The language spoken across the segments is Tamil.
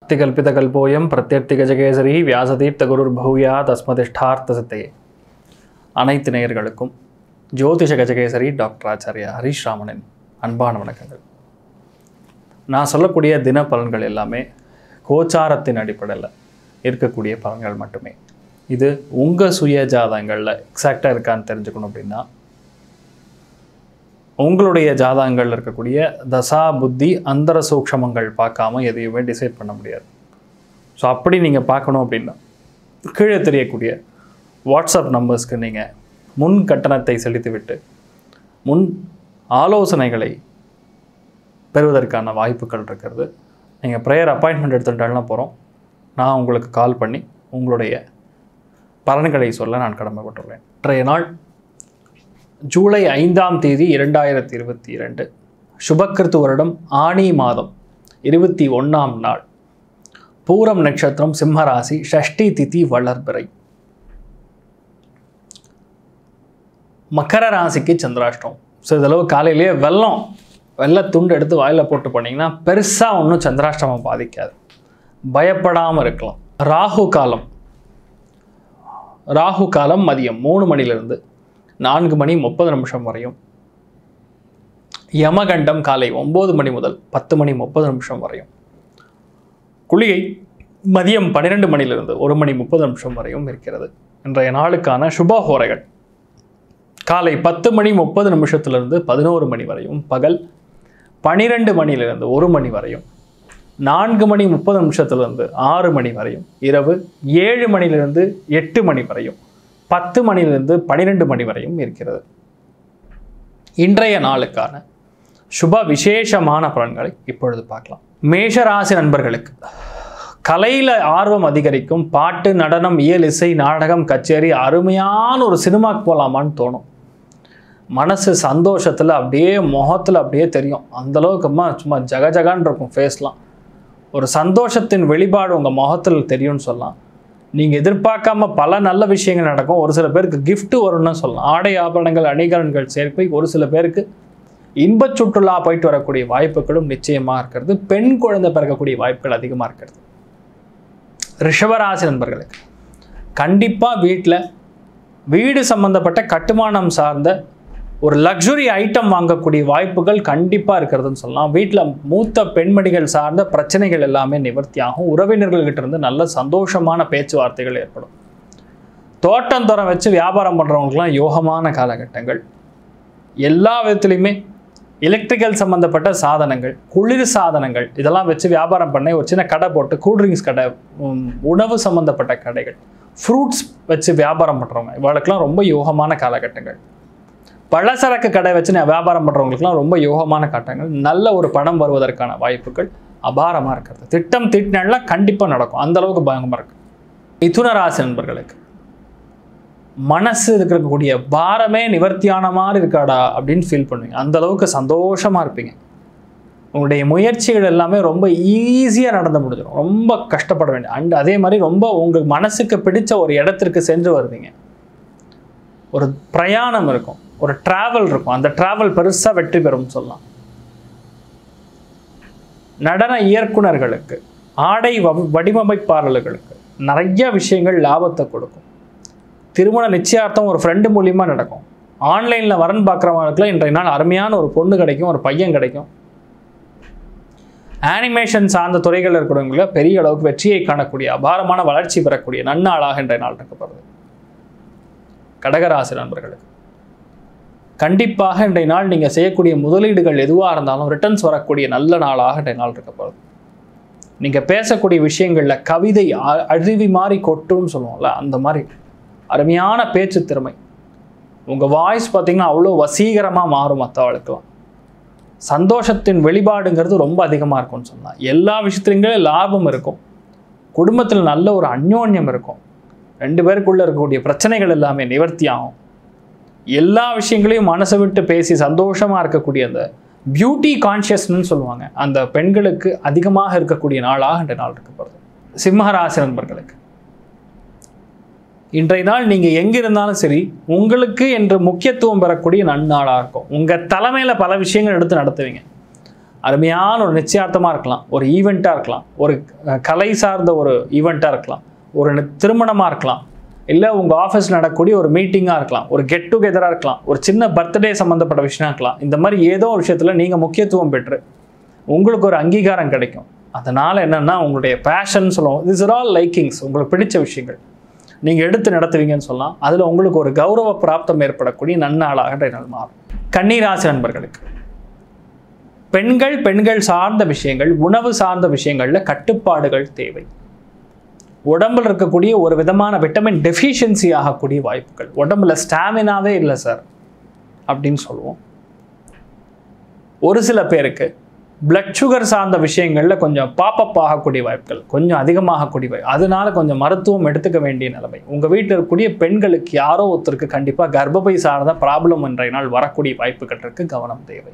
तिकल्पितकल्पोऽयं प्रत्यर्थिगजकेसरी व्यासतीर्थगुरुर्भूया तस्मदिष्टार्थसिद्धये அனைத்து நேயர்களுக்கும் ஜோதிஷ கஜகேசரி டாக்டர் ஆச்சாரியா ஹரிஷ் ராமனின் அன்பான வணக்கங்கள். நான் சொல்லக்கூடிய தின பலன்கள் எல்லாமே கோச்சாரத்தின் அடிப்படையில் இருக்கக்கூடிய பலன்கள் மட்டுமே. இது உங்கள் சுய ஜாதகங்களில் எக்ஸாக்டாக இருக்கான்னு தெரிஞ்சுக்கணும் அப்படின்னா உங்களுடைய ஜாதகங்களில் இருக்கக்கூடிய தசா புத்தி அந்தர சூக்ஷமங்கள் பார்க்காம எதையுமே டிசைட் பண்ண முடியாது. ஸோ அப்படி நீங்கள் பார்க்கணும் அப்படின்னா கீழே தெரியக்கூடிய வாட்ஸ்அப் நம்பர்ஸ்க்கு நீங்கள் முன் கட்டணத்தை செலுத்திவிட்டு முன் ஆலோசனைகளை பெறுவதற்கான வாய்ப்புகள் இருக்கிறது. நீங்கள் ப்ரேயர் அப்பாயின்மெண்ட் எடுத்துட்டாலும் போகிறோம், நான் உங்களுக்கு கால் பண்ணி உங்களுடைய பலன்களை சொல்ல நான் கடமைப்பட்டுள்ளேன். இன்றைய நாள் ஜூலை 5ஆம் தேதி 2022 சுபக்கிருத்து வருடம் ஆனி மாதம் 21ஆம் நாள், பூரம் நட்சத்திரம், சிம்மராசி, ஷஷ்டி திதி வளர்பிறை. மக்கர ராசிக்கு சந்திராஷ்டம். ஸோ இதளவு காலையிலேயே வெள்ளை துண்டு எடுத்து வாயில் போட்டு போனீங்கன்னா பெருசாக ஒன்றும் சந்திராஷ்டமம் பாதிக்காது, பயப்படாமல் இருக்கலாம். ராகு காலம் மதியம் 3 மணிலிருந்து 4 மணி 30 நிமிஷம் வரையும். யமகண்டம் காலை 9 மணி முதல் 10 மணி 30 நிமிஷம் வரையும். குளிகை மதியம் 12 மணிலிருந்து 1 மணி 30 நிமிஷம் வரையும் இருக்கிறது. இன்றைய நாளுக்கான சுபஹோரைகள் காலை 10 மணி 30 நிமிஷத்திலிருந்து 11 மணி வரையும், பகல் 12 மணிலிருந்து 1 மணி வரையும், 4 மணி 30 நிமிஷத்திலிருந்து 6 மணி வரையும், இரவு 7 மணிலிருந்து 8 மணி வரையும், 10 மணிலிருந்து 12 மணி வரையும் இருக்கிறது. இன்றைய நாளுக்கான சுப விசேஷமான பலன்களை இப்பொழுது பார்க்கலாம். மேஷராசி நண்பர்களுக்கு கலையில் ஆர்வம் அதிகரிக்கும். பாட்டு, நடனம், இயல், இசை, நாடகம், கச்சேரி, அருமையான ஒரு சினிமாக்கு போகலாமான்னு தோணும். மனசு சந்தோஷத்தில் அப்படியே முகத்தில் அப்படியே தெரியும். அந்தளவுக்குமா சும்மா ஜகஜகான் இருக்கும் ஃபேஸ்லாம். ஒரு சந்தோஷத்தின் வெளிப்பாடு உங்கள் முகத்தில் தெரியும்னு சொல்லலாம். நீங்கள் எதிர்பார்க்காம பல நல்ல விஷயங்கள் நடக்கும். ஒரு சில பேருக்கு கிஃப்ட்டு வரும்னு சொல்லலாம். ஆடை ஆபரணங்கள், அணிகலன்கள் சேர்க்கை. ஒரு சில பேருக்கு இன்பச் சுற்றுலா போயிட்டு வரக்கூடிய வாய்ப்புகளும் நிச்சயமாக இருக்கிறது. பெண் குழந்தை பிறக்கக்கூடிய வாய்ப்புகள் அதிகமாக இருக்கிறது. ரிஷபராசி நண்பர்களுக்கு கண்டிப்பாக வீடு சம்பந்தப்பட்ட கட்டுமானம் சார்ந்த ஒரு லக்ஸுரி ஐட்டம் வாங்கக்கூடிய வாய்ப்புகள் கண்டிப்பாக இருக்கிறதுன்னு சொல்லலாம். வீட்டில் மூத்த பெண்மணிகள் சார்ந்த பிரச்சனைகள் எல்லாமே நிவர்த்தியாகும். உறவினர்கள்கிட்ட இருந்து நல்ல சந்தோஷமான பேச்சுவார்த்தைகள் ஏற்படும். தோட்டம் துறம் வச்சு வியாபாரம் பண்ணுறவங்களுக்குலாம் யோகமான காலகட்டங்கள். எல்லா விதத்துலையுமே எலக்ட்ரிக்கல் சம்மந்தப்பட்ட சாதனங்கள், குளிர் சாதனங்கள் இதெல்லாம் வச்சு வியாபாரம் பண்ணி ஒரு சின்ன கடை போட்டு, கூல்ட்ரிங்க்ஸ் கடை, உணவு சம்மந்தப்பட்ட கடைகள், ஃப்ரூட்ஸ் வச்சு வியாபாரம் பண்ணுறவங்க இவளுக்கெல்லாம் ரொம்ப யோகமான காலகட்டங்கள். பலசரக்கு கடை வச்சு வியாபாரம் பண்ணுறவங்களுக்குலாம் ரொம்ப யோகமான காட்டங்கள். நல்ல ஒரு பணம் வருவதற்கான வாய்ப்புகள் அபாரமாக இருக்கிறது. திட்டம் தீட்டினால கண்டிப்பாக நடக்கும். அந்தளவுக்கு பயங்கரமாக இருக்குது. மிதுன ராசி நண்பர்களுக்கு மனசு இருக்கக்கூடிய பாரமே நிவர்த்தியான மாதிரி இருக்காடா அப்படின்னு ஃபீல் பண்ணுவீங்க. அந்தளவுக்கு சந்தோஷமாக இருப்பீங்க. உங்களுடைய முயற்சிகள் எல்லாமே ரொம்ப ஈஸியாக நடந்து முடிஞ்சிடும். ரொம்ப கஷ்டப்பட வேண்டிய அதே மாதிரி ரொம்ப உங்கள் மனசுக்கு பிடிச்ச ஒரு இடத்திற்கு சென்று வருவீங்க. ஒரு பிரயாணம் இருக்கும், ஒரு டிராவல் இருக்கும். அந்த டிராவல் பெருசாக வெற்றி பெறும் சொல்லலாம். நடன இயக்குனர்களுக்கு, ஆடை வடிவமைப்பாளர்களுக்கு நிறைய விஷயங்கள் லாபத்தை கொடுக்கும். திருமண நிச்சயார்த்தம் ஒரு ஃப்ரெண்டு மூலியமாக நடக்கும். ஆன்லைனில் வரன் பார்க்குறவங்களுக்குலாம் இன்றைய நாள் அருமையான ஒரு பொண்ணு கிடைக்கும், ஒரு பையன் கிடைக்கும். ஆனிமேஷன் சார்ந்த துறைகள் இருக்கிறவங்கள பெரிய அளவுக்கு வெற்றியை காணக்கூடிய, அபாரமான வளர்ச்சி பெறக்கூடிய நன்னாளாக இன்றைய நாள் இருக்கப்படுது. கடகராசி நண்பர்களுக்கு கண்டிப்பாக இன்றைய நாள் நீங்கள் செய்யக்கூடிய முதலீடுகள் எதுவாக இருந்தாலும் ரிட்டர்ன்ஸ் வரக்கூடிய நல்ல நாளாக இன்றைய நாள் இருக்கப்படுது. நீங்கள் பேசக்கூடிய விஷயங்களில் கவிதை அருவி மாதிரி கொட்டுன்னு சொல்லுவோம்ல, அந்த மாதிரி அருமையான பேச்சு திறமை. உங்கள் வாய்ஸ் பார்த்திங்கன்னா அவ்வளோ வசீகரமாக மாறும். மற்றவளுக்கெல்லாம் சந்தோஷத்தின் வெளிப்பாடுங்கிறது ரொம்ப அதிகமாக இருக்கும்னு சொல்லலாம். எல்லா விஷயத்துலையும் லாபம் இருக்கும். குடும்பத்தில் நல்ல ஒரு அந்யோன்யம் இருக்கும். 2 பேருக்குள்ளே இருக்கக்கூடிய பிரச்சனைகள் எல்லாமே நிவர்த்தியாகும். எல்லா விஷயங்களையும் மனசை விட்டு பேசி சந்தோஷமாக இருக்கக்கூடிய அந்த பியூட்டி கான்ஷியஸ்னு சொல்லுவாங்க, அந்த பெண்களுக்கு அதிகமாக இருக்கக்கூடிய நாளாக இன்றைய நாள் இருக்கப்படுது. சிம்மராசி நண்பர்களுக்கு இன்றைய நாள் நீங்கள் எங்கே இருந்தாலும் சரி உங்களுக்கு என்று முக்கியத்துவம் பெறக்கூடிய நன்னாளாக இருக்கும். உங்கள் தலைமையில் பல விஷயங்கள் எடுத்து நடத்துவீங்க. அருமையான ஒரு நிச்சயார்த்தமாக இருக்கலாம், ஒரு ஈவெண்ட்டாக இருக்கலாம், ஒரு கலை சார்ந்த ஒரு ஈவெண்ட்டாக இருக்கலாம், ஒரு திருமணமாக இருக்கலாம், இல்லை உங்கள் ஆஃபீஸில் நடக்கக்கூடிய ஒரு மீட்டிங்காக இருக்கலாம், ஒரு கெட் டுகெதராக இருக்கலாம், ஒரு சின்ன பர்த்டே சம்மந்தப்பட்ட விஷயம் இருக்கலாம். இந்த மாதிரி ஏதோ ஒரு விஷயத்தில் நீங்கள் முக்கியத்துவம் பெற்று உங்களுக்கு ஒரு அங்கீகாரம் கிடைக்கும். அதனால் என்னென்னா உங்களுடைய பேஷன் சொல்லுவோம், திஸ் ஆர் ஆல் லைக்கிங்ஸ், உங்களுக்கு பிடிச்ச விஷயங்கள் நீங்கள் எடுத்து நடத்துவீங்கன்னு சொல்லலாம். அதில் உங்களுக்கு ஒரு கௌரவ பிராப்தம் ஏற்படக்கூடிய நன்னாளாக நாள் மாறும். கன்னிராசி நண்பர்களுக்கு பெண்கள் சார்ந்த விஷயங்கள், உணவு சார்ந்த விஷயங்களில் கட்டுப்பாடுகள் தேவை. உடம்பில் இருக்கக்கூடிய ஒரு விதமான விட்டமின் டெஃபிஷியன்சி ஆகக்கூடிய வாய்ப்புகள், உடம்புல ஸ்டாமினாவே இல்லை சார் அப்படின்னு சொல்லுவோம். ஒரு சில பேருக்கு பிளட் சுகர் சார்ந்த விஷயங்களில் கொஞ்சம் பாப்பப் ஆகக்கூடிய வாய்ப்புகள், கொஞ்சம் அதிகமாகக்கூடிய வாய்ப்பு, அதனால கொஞ்சம் மருத்துவம் எடுத்துக்க வேண்டிய நிலைமை. உங்கள் வீட்டில் இருக்கக்கூடிய பெண்களுக்கு யாரோ ஒருத்தருக்கு கண்டிப்பாக கர்ப்பப்பை சார்ந்த ப்ராப்ளம் இன்றைய நாள் வரக்கூடிய வாய்ப்புகள் இருக்கு, கவனம் தேவை.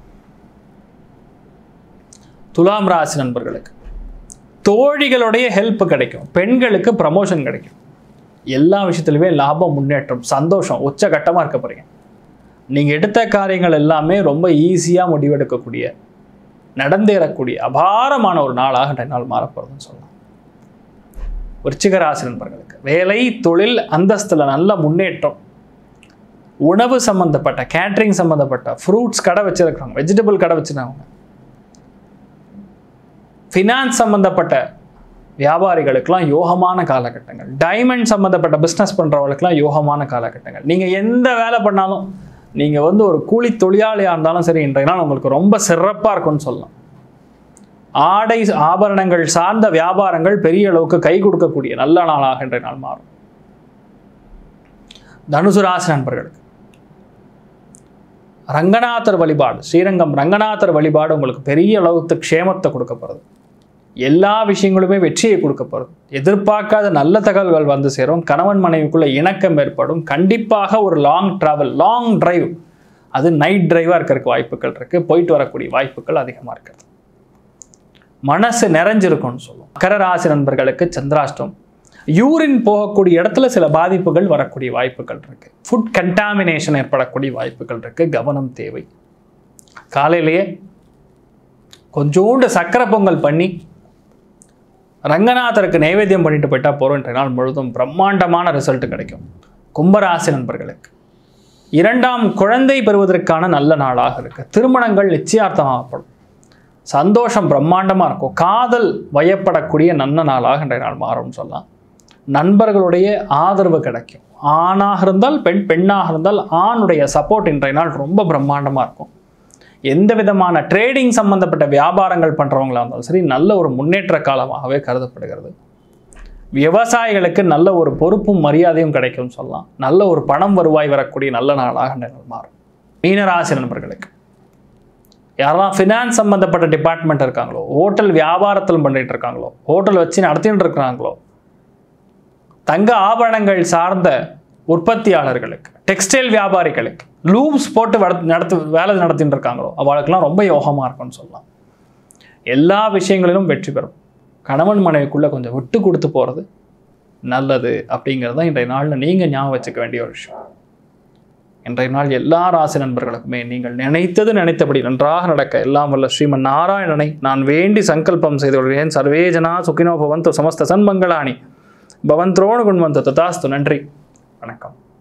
துலாம் ராசி நண்பர்களுக்கு தோழிகளுடைய ஹெல்ப் கிடைக்கும், பெண்களுக்கு ப்ரமோஷன் கிடைக்கும், எல்லா விஷயத்துலையுமே லாபம், முன்னேற்றம், சந்தோஷம் உச்சகட்டமாக இருக்க போறீங்க. நீங்கள் எடுத்த காரியங்கள் எல்லாமே ரொம்ப ஈஸியாக முடிவெடுக்கக்கூடிய, நடந்தேறக்கூடிய அபாரமான ஒரு நாளாக நாள் மாறப்போறதுன்னு சொல்லலாம். விருச்சிக ராசி நண்பர்களுக்கு வேலை, தொழில், அந்தஸ்தில் நல்ல முன்னேற்றம். உணவு சம்பந்தப்பட்ட, கேட்டரிங் சம்பந்தப்பட்ட, ஃப்ரூட்ஸ் கடை வச்சிருக்காங்க, வெஜிடபிள் கடை வச்சிருக்காங்க, ஃபினான்ஸ் சம்பந்தப்பட்ட வியாபாரிகளுக்கெல்லாம் யோகமான காலகட்டங்கள். டைமண்ட் சம்பந்தப்பட்ட பிஸ்னஸ் பண்ணுறவங்களுக்குலாம் யோகமான காலகட்டங்கள். நீங்கள் எந்த வேலை பண்ணாலும், நீங்கள் ஒரு கூலி தொழிலாளியாக இருந்தாலும் சரி, இன்றைய நாள் உங்களுக்கு ரொம்ப சிறப்பாக இருக்கும்னு சொல்லலாம். ஆடை ஆபரணங்கள் சார்ந்த வியாபாரங்கள் பெரிய அளவுக்கு கை கொடுக்கக்கூடிய நல்ல நாளாக இன்றைய நாள் மாறும். தனுசு ராசி நண்பர்களுக்கு ரங்கநாதர் வழிபாடு, ஸ்ரீரங்கம் ரங்கநாதர் வழிபாடு உங்களுக்கு பெரிய அளவுக்கு க்ஷேமத்தை கொடுக்கப்படுது. எல்லா விஷயங்களுமே வெற்றியை கொடுக்கப்படுது. எதிர்பார்க்காத நல்ல தகவல்கள் வந்து சேரும். கணவன் மனைவிக்குள்ள இணக்கம் ஏற்படும். கண்டிப்பாக ஒரு லாங் டிராவல், லாங் டிரைவ், அது நைட் டிரைவாக இருக்கிறதுக்கு வாய்ப்புகள் இருக்கு. போயிட்டு வரக்கூடிய வாய்ப்புகள் அதிகமாக இருக்கிறது. மனசு நிறைஞ்சிருக்கும்னு சொல்லுவோம். மகர ராசி நண்பர்களுக்கு சந்திராஷ்டம், யூரின் போகக்கூடிய இடத்துல சில பாதிப்புகள் வரக்கூடிய வாய்ப்புகள் இருக்கு. ஃபுட் கண்டாமினேஷன் ஏற்படக்கூடிய வாய்ப்புகள் இருக்கு, கவனம் தேவை. காலையிலேயே கொஞ்சோண்டு சக்கரை பொங்கல் பண்ணி ரங்கநாதருக்கு நைவேத்தியம் பண்ணிட்டு போயிட்டா போறோம். இன்றைய நாள் முழுதும் பிரம்மாண்டமான ரிசல்ட் கிடைக்கும். கும்பராசி நண்பர்களுக்கு இரண்டாம் குழந்தை பெறுவதற்கான நல்ல நாளாக இருக்கு. திருமணங்கள் நிச்சயார்த்தமாகப்படும். சந்தோஷம் பிரம்மாண்டமாக இருக்கும். காதல் வயப்படக்கூடிய நல்ல நாளாக இன்றைய நாள் மாறும்னு சொல்லலாம். நண்பர்களுடைய ஆதரவு கிடைக்கும். ஆணாக இருந்தால் பெண், பெண்ணாக இருந்தால் ஆணுடைய சப்போர்ட் இன்றைய நாள் ரொம்ப பிரம்மாண்டமாக இருக்கும். எந்த விதமான ட்ரேடிங் சம்பந்தப்பட்ட வியாபாரங்கள் பண்ணுறவங்களா இருந்தாலும் சரி, நல்ல ஒரு முன்னேற்ற காலமாகவே கருதப்படுகிறது. விவசாயிகளுக்கு நல்ல ஒரு பொறுப்பும் மரியாதையும் கிடைக்கும் சொல்லலாம். நல்ல ஒரு பணம் வருவாய் வரக்கூடிய நல்ல நாளாக மாறும். மீனராசி நண்பர்களுக்கு யாரெல்லாம் ஃபினான்ஸ் சம்பந்தப்பட்ட டிபார்ட்மெண்ட் இருக்காங்களோ, ஹோட்டல் வியாபாரத்தில் பண்ணிட்டு இருக்காங்களோ, ஹோட்டல் வச்சு நடத்திட்டு இருக்கிறாங்களோ, தங்க ஆபரணங்கள் சார்ந்த உற்பத்தியாளர்களுக்கு, டெக்ஸ்டைல் வியாபாரிகளுக்கு, லூப்ஸ் போட்டு வேலை நடத்திட்டு இருக்காங்களோ, அவளுக்கெல்லாம் ரொம்ப யோகமாக இருக்கும்னு சொல்லலாம். எல்லா விஷயங்களிலும் வெற்றி பெறும். கணவன் மனைவிக்குள்ளே கொஞ்சம் விட்டு கொடுத்து போகிறது நல்லது அப்படிங்கிறது தான் இன்றைய நாளில் நீங்கள் ஞாபகம் வச்சுக்க வேண்டிய ஒரு விஷயம். இன்றைய நாள் எல்லா ராசி நண்பர்களுக்குமே நீங்கள் நினைத்தபடி நன்றாக நடக்க எல்லாம் வல்ல ஸ்ரீமன் நாராயணனை நான் வேண்டி சங்கல்பம் செய்து கொள்கிறேன். சர்வே ஜனா சுகினோ பவந்து, சமஸ்த சன்மங்களானி பவந்த்ரோணு குண்வந்து ததாஸ்து. நன்றி, வணக்கம்.